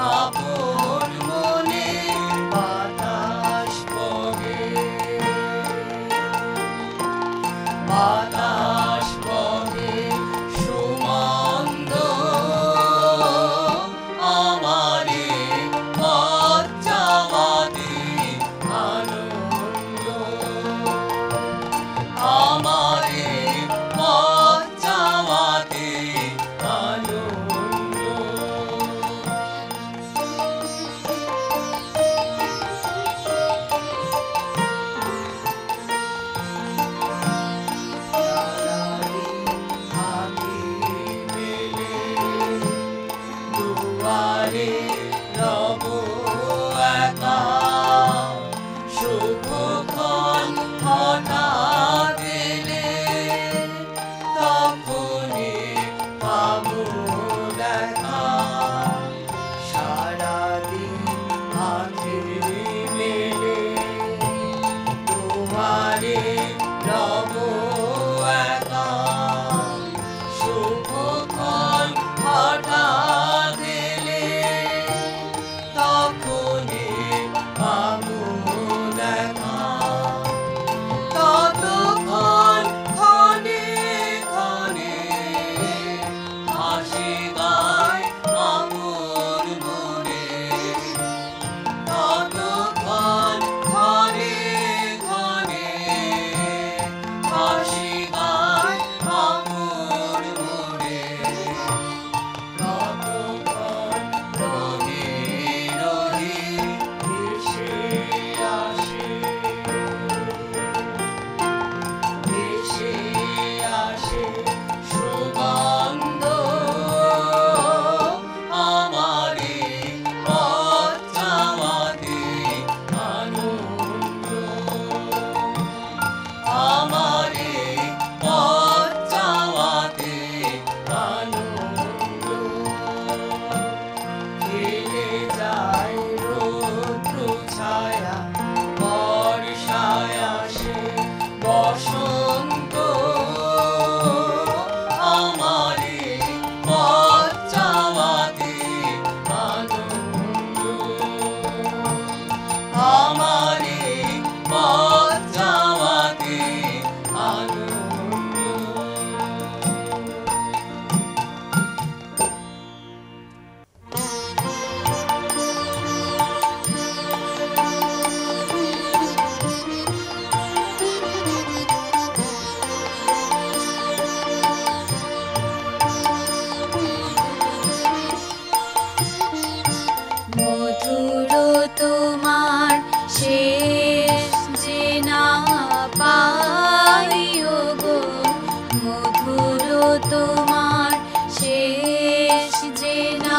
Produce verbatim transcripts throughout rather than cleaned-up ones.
আপন মনে বাতাস বহে বাতাস বহে সুমন্দ আমারে পথ যাওয়াতে আনন্দ আমারে পথ যাওয়াতে আনন্দ দুয়ারে রব একা শুভক্ষণ হঠাৎ এলে তখনই পাবো দেখা সারাদিন আঁখি মেলে দুয়ারে রব একা শুভক্ষণ হঠাৎ এলে তখনই পাবো দেখা ততক্ষণ ক্ষণে ক্ষণে হাসি গায় আপন মনে ততক্ষণ ক্ষণে ক্ষণে হাসি গায় আপন মনে ততক্ষণ রহি রহি ভেসে আসে ভেসে আসে সুগন্ধ আমারে পথ যাওয়াতে আনন্দ আমারে পথ যাওয়াতে আনন্দ খেলে যায় রৌদ্র ছায়া বর্ষায় আসে বসন্ত আমারে পথ যাওয়াতে আনন্দ আমারে পথ যাওয়াতে আনন্দ মধুর তোমার শেষ যে না পাই গো মধুর তোমার শেষ যে না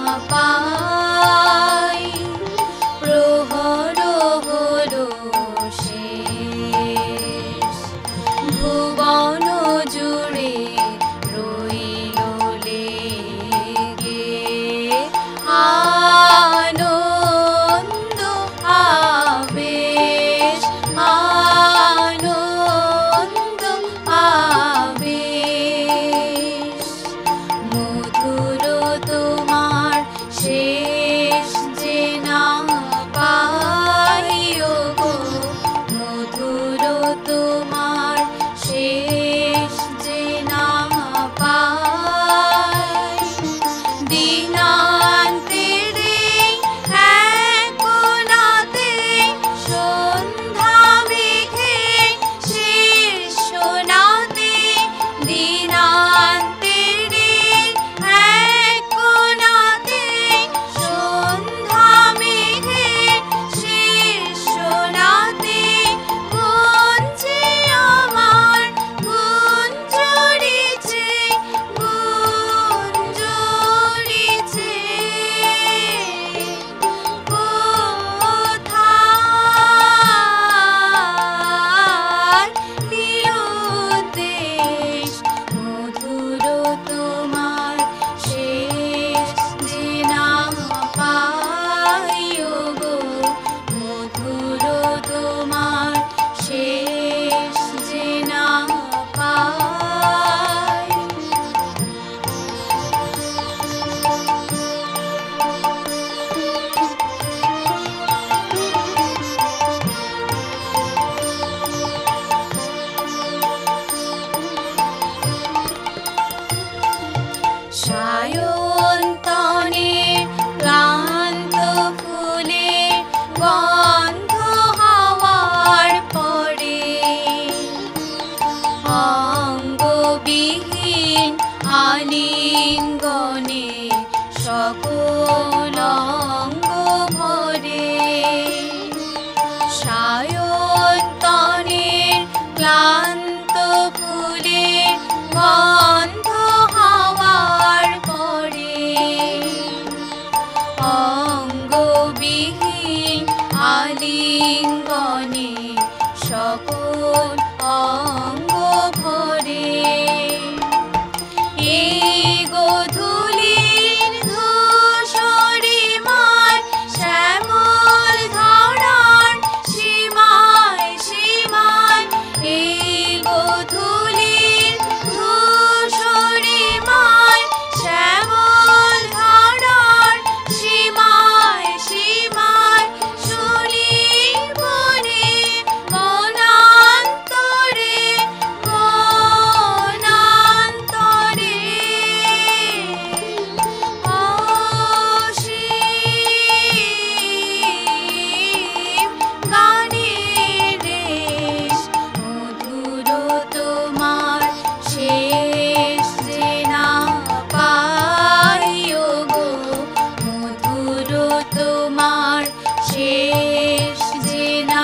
পাই প্রহর হলো শেষ ভুবন জুড়ে রইল লেগে আনন্দ অঙ্গ ভরে সায়ন্তনের ক্লান্ত ফুলের গন্ধ হাওয়ার পরে অঙ্গবিহীন আলিঙ্গনে সকল অঙ্গ ভরে এই গোধূলির ধূসরি মাঠ শ্যামল ধরার সীমায় সীমায় এই গোধূলির ধূসরি মাঠ শ্যামল ধরার সীমায় সীমায় শুনি বনে বনান্তরে বনান্তরে অসীম গানের রেশ মধুর তোমার শেষ যে না পাই গো মধুর তোমার শেষ যে না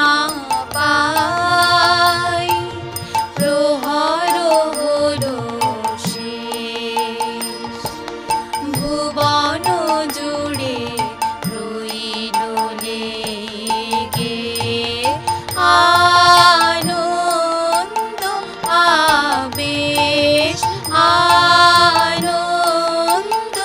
পাই প্রহর হলো শেষ ভুবন জুড়ে রইল লেগে আনন্দ আবেশ আনন্দ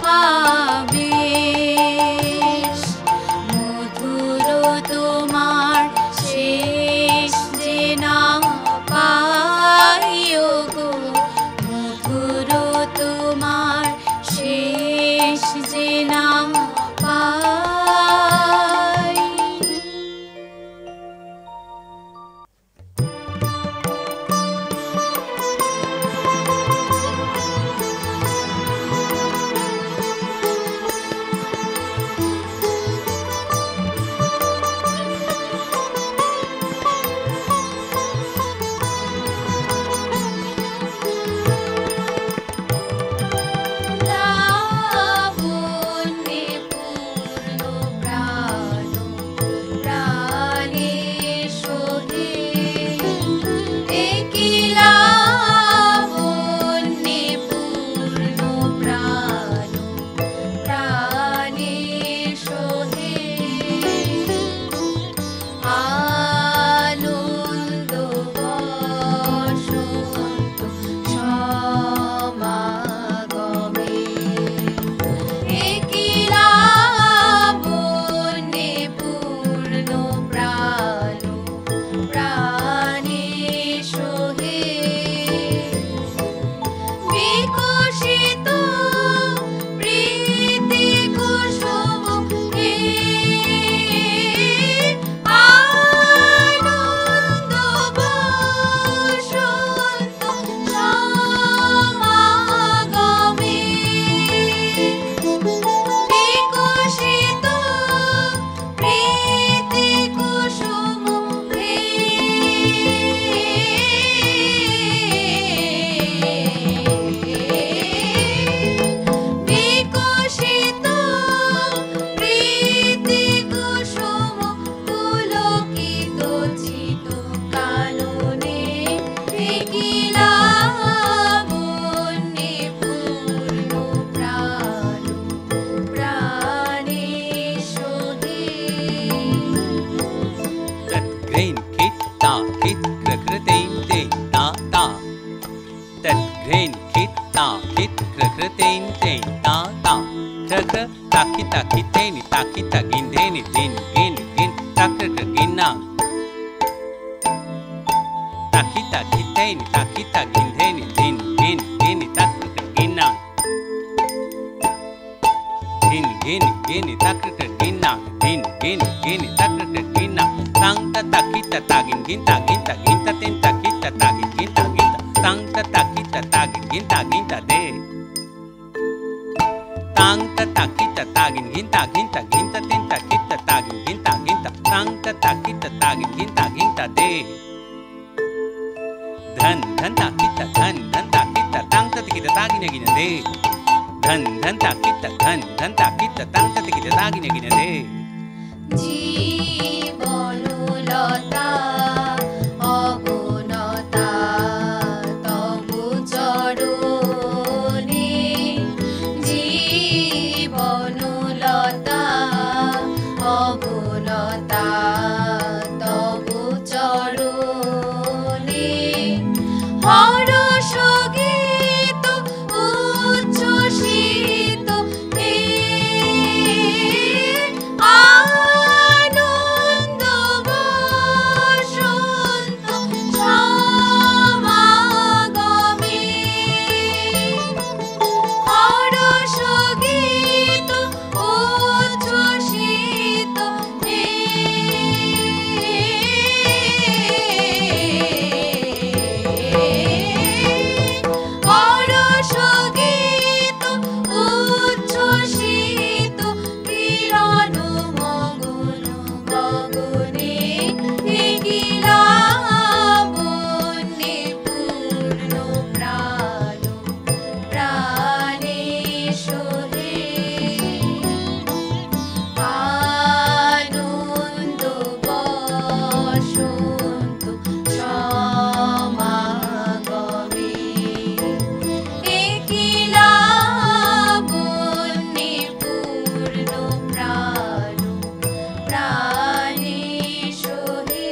আবেশ মধুর তোমার শেষ যে না পাই গো মধুর তোমার শেষ যে না পাই লাবণ্যে পূর্ণ প্রাণ প্রাণে সোহে একি লাবণ্যে পূর্ণ প্রাণ প্রাণে সোহে আনন্দ বসন্ত সমাগমে একি লাবণ্যে পূর্ণ প্রাণ প্রাণে সোহে বিকশিত প্রীতি কুসুম হে আনন্দ বসন্ত সমাগমে বিকশিত প্রীতি কুসুম হে বিকশিত প্রীতি কুসুম পুলকিত চিত কাননে একি লাবণ্যে পূর্ণ প্রাণ প্রাণে সোহে Tadgrain kit ta kit krakratain te ta ta. Tadgrain kit ta kit krakratain te ta ta. Krakra taki taki teni taki tagin deni din gin gin takra gina. Taki taki teni taki tagin deni din gin gin takra gina. Din gin gin takra gina. Din gin gin takra gina. Tang ta taki ta tagin gin tagin tagin ta tin taki ta tagin gin tagin ta. Tang ta taki ta tagin gin tagin ta de. Tang ta taki ta tagin gin tagin tagin ta tin taki ta tagin gin tagin ta. Tang ta taki ta tagin gin tagin ta de. Dhan dhan taki ta dhan dhan taki ta tang ta tiki ta tagin gin de. ধন ধন তাকিত ধন ধন তাকিত তান তাকিত তাগিনে গিনে রে জীবনলতা অবনতা তবু চরণে জীবনলতা অবনতা তবু চরণে হরষ গীত উচ্ছ্বসিত হে আনন্দ বসন্ত সমাগমে হরষ গীত উচ্ছ্বসিত হে হরষ গীত উচ্ছ্বসিত কিরণ মগন গগনে কি লাবণ্যে পূর্ণ প্রাণ প্রাণে সোহে আনন্দ বসন্ত সমাগমে কি লাবণ্যে পূর্ণ প্রাণ প্রাণে সোহে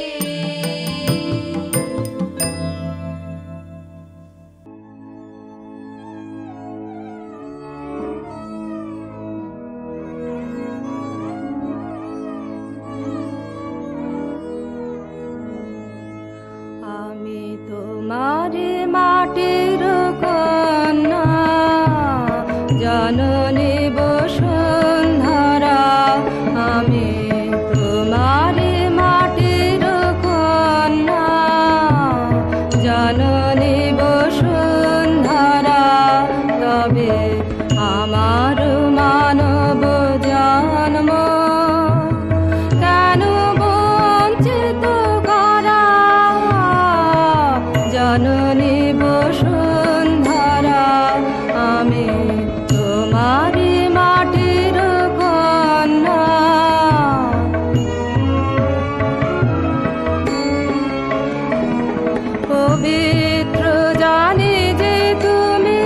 আমি তোমার মাটির কন্যা জননী বসুন্ধরা আমি তোমার মাটির কন্যা জননী বসুন্ধরা তবে আমার মানব জন্ম কেন বঞ্চিত করা জননী বসুন্ধরা আমি তোমার মাটির কন্যা পবিত্র জানি যে তুমি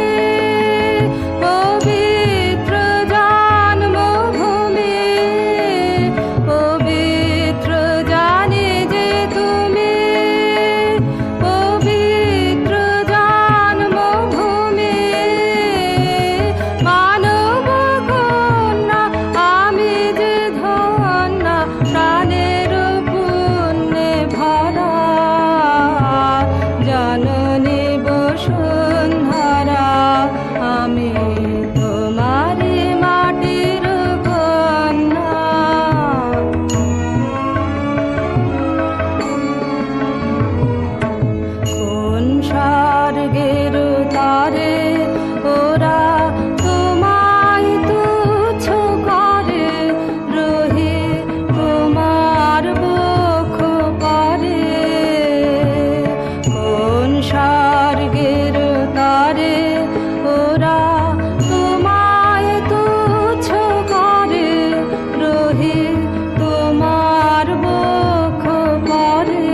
পবিত্র জন্মভূমি পবিত্র জানি যে তুমি পবিত্র জন্মভূমি মানব কন্যা আমি যে ধন্যা প্রাণের পুণ্যে ভরা জননী বসুন্ধরা আমি তোমার মাটির কন্যা কোন স্বর্গের তারে ওরা তোমায় তুচ্ছ করে রহি তোমার বক্ষ পারে কোন স্বর্গের তারে ওরা তোমায় তুচ্ছ করে রহি তোমার বক্ষ পারে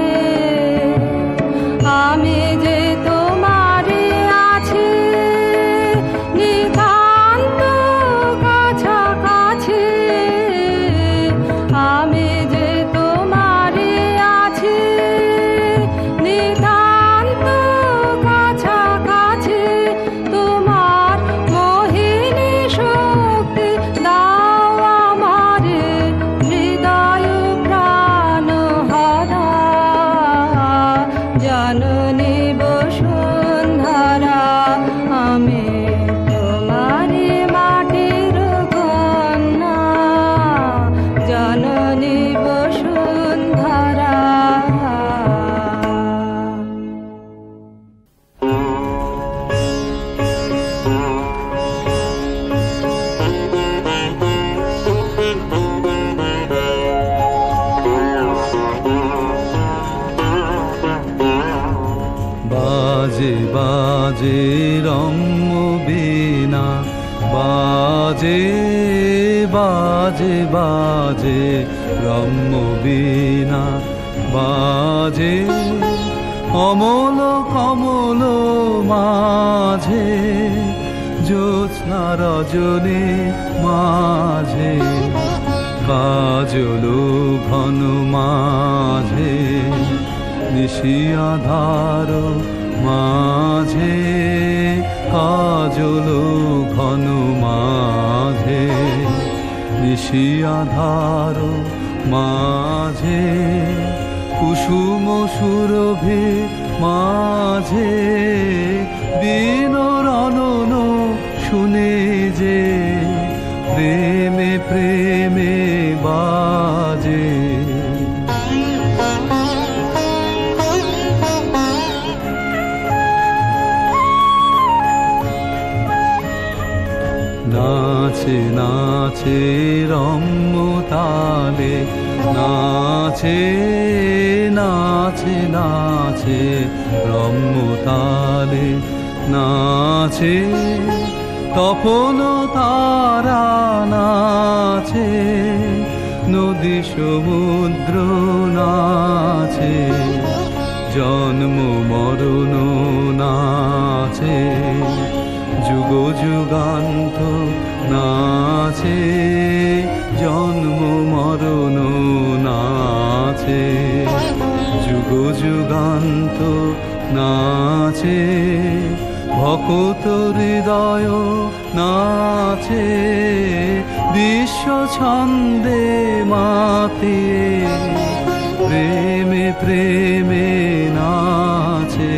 আমি যে তোমারে আছি নিতান্ত কাছাকাছি আমি যে তোমারে আছি নিতান্ত কাছাকাছি তোমার মোহিনী শক্তি দাও আমারে হৃদয় প্রাণ হারা জননী বসুন্ধরা আমি তোমার মাটির কন্যা জননী বসুন্ধরা বাজে বাজে রম্য বীণা বাজে বাজে বাজে ব্রহ্ম বীণা, বাজে অমল কমল মাঝে, জ্যোৎস্না রজনী মাঝে, কাজল ঘন মাঝে, নিশি আধার মাঝে, কাজল ঘন মাঝে, নিশি আধার মাঝে, কুসুম সুরভি মাঝে, বিনরণন শুনে যে প্রেমে প্রেমে বাজে। নাচে নাচে রম্য তালে, নাচে নাচে নাচে রম্য তালে, নাচে তপন তারা, নাচে নদী সমুদ্র, নাচে জন্ম মরণ, নাচে যুগ যুগান্ত, নাচে জন্ম মরণ, নাচে যুগ যুগান্ত, নাচে ভকত হৃদয়, নাচে বিশ্ব ছন্দে মাতিয়ে, প্রেমে প্রেমে নাচে।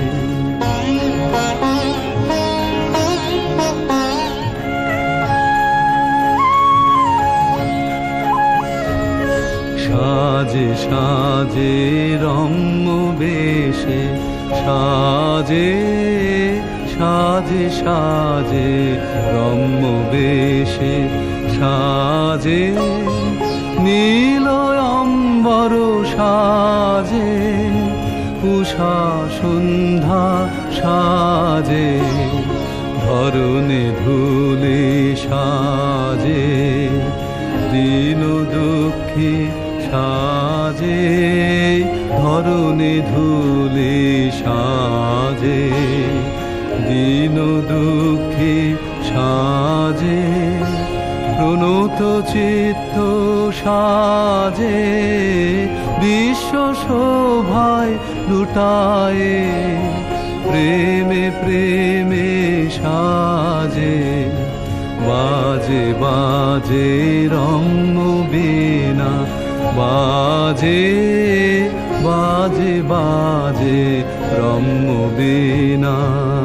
সাজে সাজে রম্য বেশে, সাজে সাজে সাজে রম্য বেশে, সাজে নীল অম্বর সাজে, উষা সন্ধ্যা সাজে, ধরণী ধুলি সাজে, দীন দুঃখী সাজে, ধরণী ধুলি সাজে, দীন দুঃখী সাজে, প্রণত চিত্ত সাজে, বিশ্ব শোভায় লুটায়ে, প্রেমে প্রেমে সাজে। বাজে বাজে রম্য বীণা, বাজে বাজে বাজে রম্য বীণা।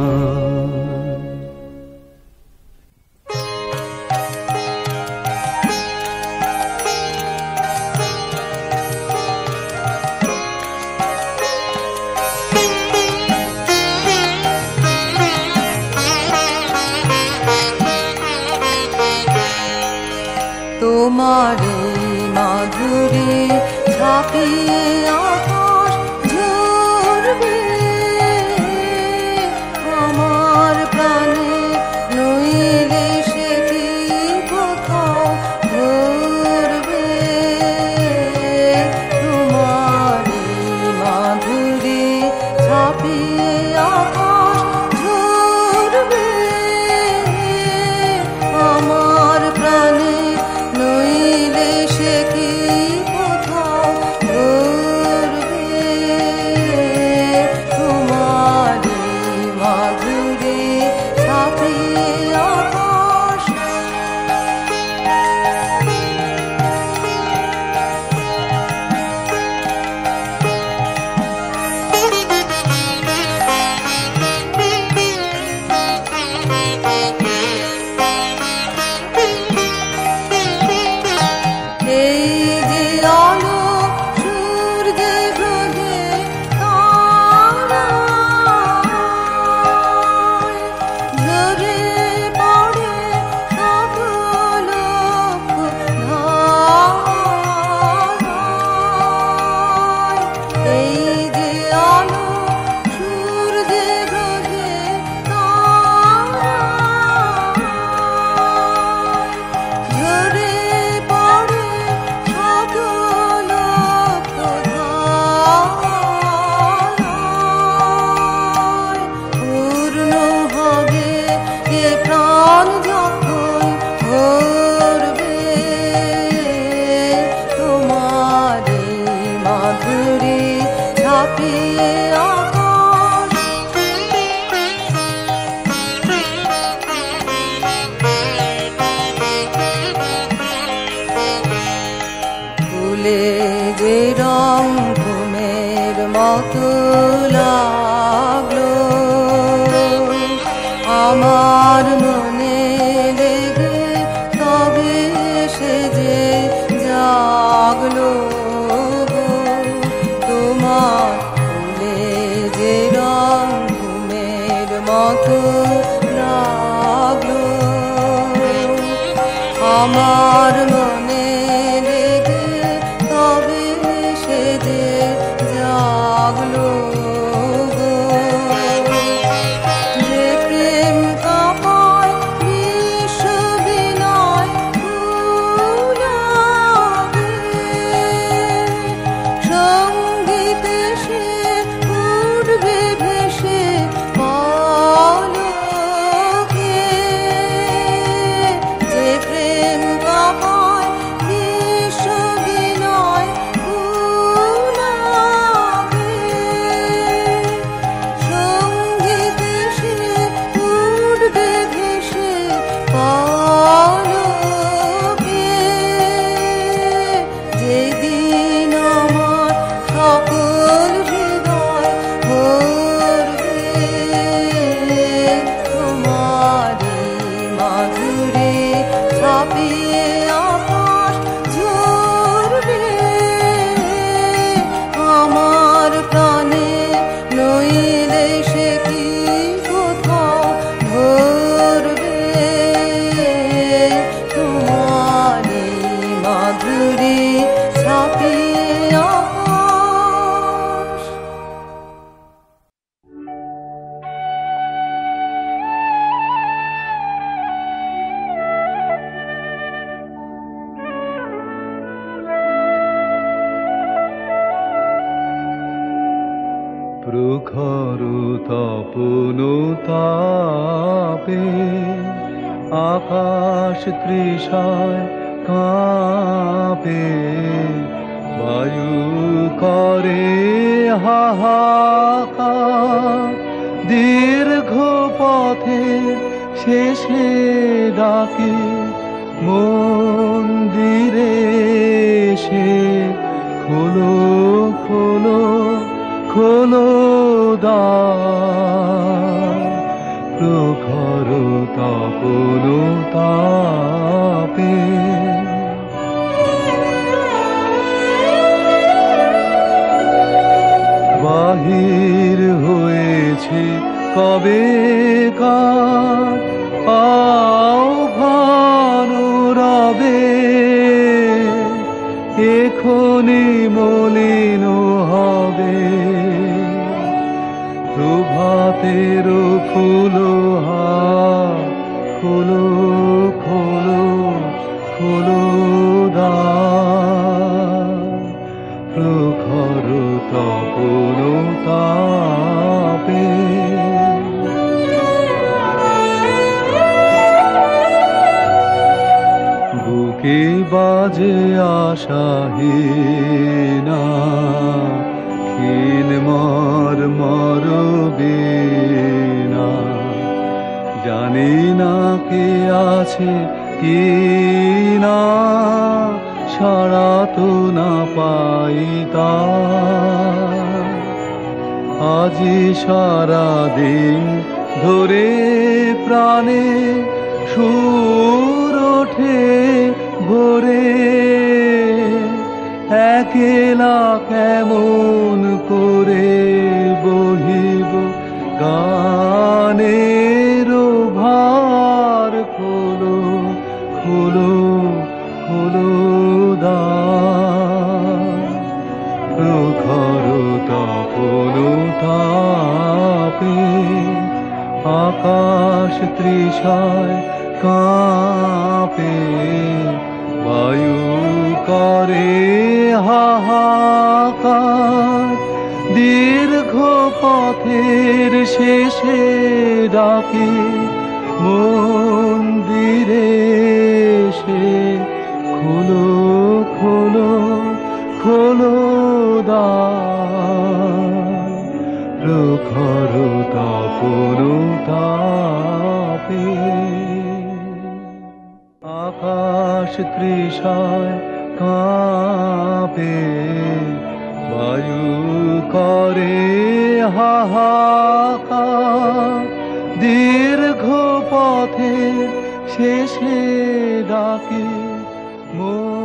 তোমার মাধুরী ছাপিয়ে আকাশ ঝরবে, আমার প্রাণে নইলে সে কি কোথাও ধরবে। তোমার মাধুরী ছাপিয়ে আকাশ ঝরবে, আমার প্রাণে নইলে সে কি কোথাও ধরবে। ফুলে যে রং ঘুমের মতো লাগলো আমার মনে লেগে, তবে সে যে জাগলো গো। তোমার ফুলে যে রং ঘুমের মতো লাগলো আমার মনে লেগে, তবে সে যে জাগলো গো। যে প্রেম কাঁপায় বিশ্ব বিনয় ফুলাবে, সঙ্গীতে সে উঠবে ভেসে পলকে। যে প্রেম কাঁপায় বিশ্ব বিনয় ফুলাবে, সঙ্গীতে সে উঠবে ভেসে পলকে। যেদিন আমার সকল হৃদয় ভরবে, তোমারই মাধুরী ছাপিয়ে আকাশ ঝরবে। আমার প্রাণে নইলে সে কি কোথাও ধরবে, তোমারই মাধুরী ছাপিয়ে আকাশ। প্রখর তপন তাপে আকাশ তৃষায় কাঁপে, বায়ু করে হাহাকার, দীর্ঘ পথে শেষে ডাকে মন্দিরে সে খোলো খোলো খোলো দ্বার। প্রখর তপন তাপে বাহির হয়েছে কবে কার আহ্বান রবে, এখনি মলিন হবে প্রভাতের ফুলো হাত। খোলো খোলো খোলো দ্বার। প্রখর তপন তাপে বুকে বাজে আশাহীনা, ক্ষীণ মর মর বীণা। জানি না কে আছে কি না, সারা তো না পাই তার। আজি সারাদিন ধরে প্রাণে সুর ওঠে ভোরে, একেলা কেমন করে বহিব গানের ভার। খোলো খোলো খোলো দ্বার। প্রখর তপন তাপে আকাশ তৃষায় কাঁপে, বায়ু করে হাহাকার, দীর্ঘ পথের শেষে ডাকে মন্দিরে সে খোলো খোলো খোলো দ্বার। প্রখর তপন তাপে আকাশ তৃষায় কাঁপে বায়ু করে হাহাকার দীর্ঘ পথে শেষে ডাকে মন